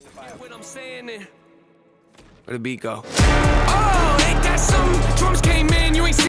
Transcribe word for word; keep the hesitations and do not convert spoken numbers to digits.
What I'm saying then. Where the beat go? Oh, ain't that